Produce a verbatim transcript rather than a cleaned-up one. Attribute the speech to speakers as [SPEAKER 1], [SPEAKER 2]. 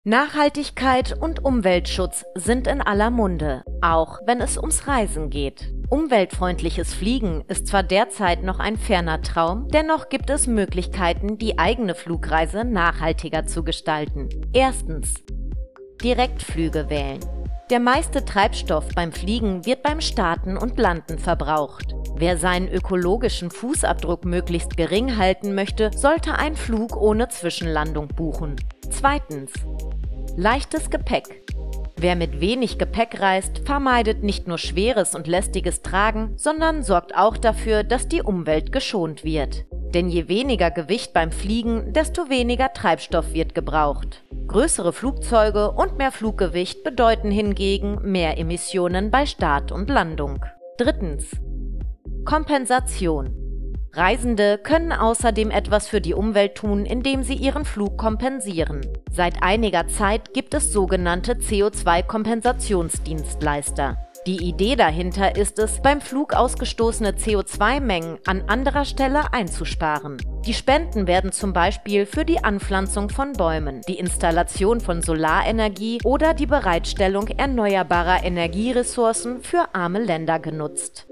[SPEAKER 1] Nachhaltigkeit und Umweltschutz sind in aller Munde, auch wenn es ums Reisen geht. Umweltfreundliches Fliegen ist zwar derzeit noch ein ferner Traum, dennoch gibt es Möglichkeiten, die eigene Flugreise nachhaltiger zu gestalten. Erstens: Direktflüge wählen. Der meiste Treibstoff beim Fliegen wird beim Starten und Landen verbraucht. Wer seinen ökologischen Fußabdruck möglichst gering halten möchte, sollte einen Flug ohne Zwischenlandung buchen. Zweitens: leichtes Gepäck. Wer mit wenig Gepäck reist, vermeidet nicht nur schweres und lästiges Tragen, sondern sorgt auch dafür, dass die Umwelt geschont wird. Denn je weniger Gewicht beim Fliegen, desto weniger Treibstoff wird gebraucht. Größere Flugzeuge und mehr Fluggewicht bedeuten hingegen mehr Emissionen bei Start und Landung. Drittens: Kompensation. Reisende können außerdem etwas für die Umwelt tun, indem sie ihren Flug kompensieren. Seit einiger Zeit gibt es sogenannte C O zwei Kompensationsdienstleister. Die Idee dahinter ist es, beim Flug ausgestoßene C O zwei Mengen an anderer Stelle einzusparen. Die Spenden werden zum Beispiel für die Anpflanzung von Bäumen, die Installation von Solarenergie oder die Bereitstellung erneuerbarer Energieressourcen für arme Länder genutzt.